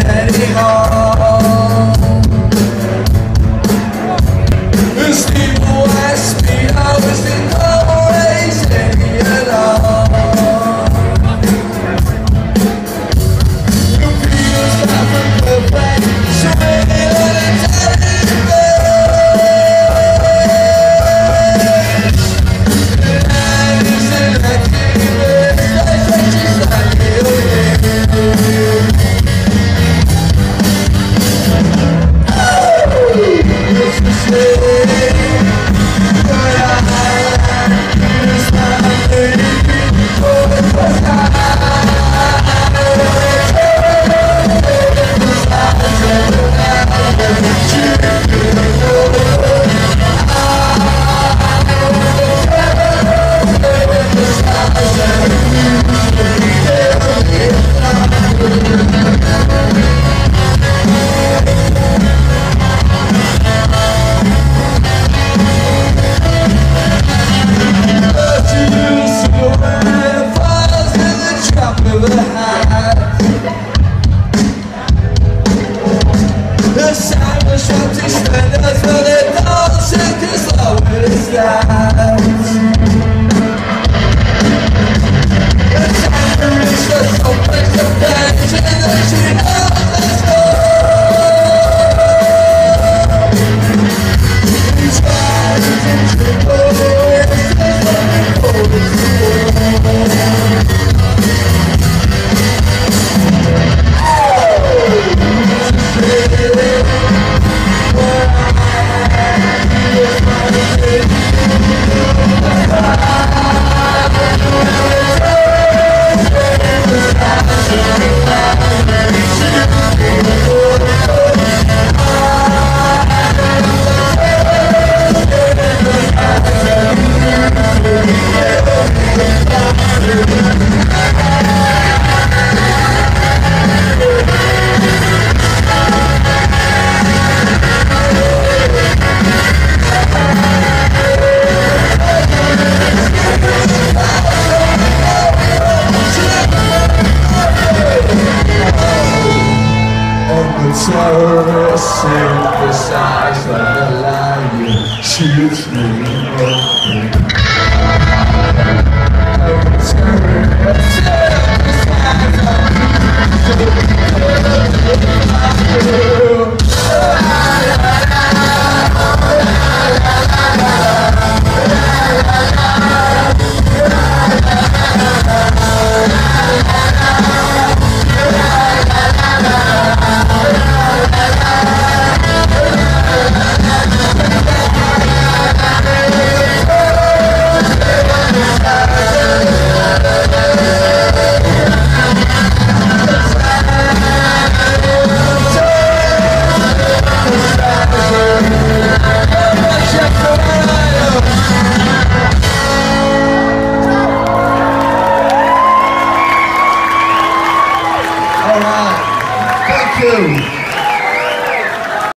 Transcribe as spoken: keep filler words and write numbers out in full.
anymore. The steeple asked me I was in always any alone. The feels like a perfect swinging on a tiny bed. The night is an activist, I think she's like the sound of shouting spenders for their dolls and as low as that. The time is just open to bench and the she knows let's go. These guys in triple it's just like cold as the world. Terrorist synthesize of the lion shoots me open. Terrorist synthesize of the lion.